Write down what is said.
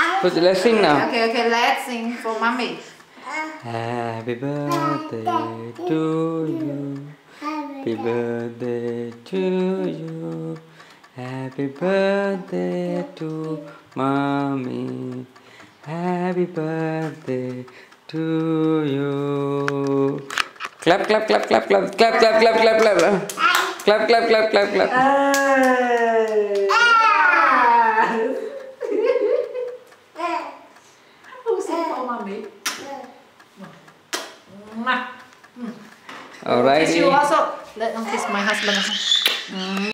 Let's sing now. Okay, okay, let's sing for mommy. Happy birthday to you. Happy birthday to you. Happy birthday to mommy. Happy birthday to you. Clap, clap, clap, clap, clap, clap, clap, clap, clap, clap, clap, clap, clap, clap, clap. Who sing for mommy? Alright. Kiss you also. Let me kiss my husband.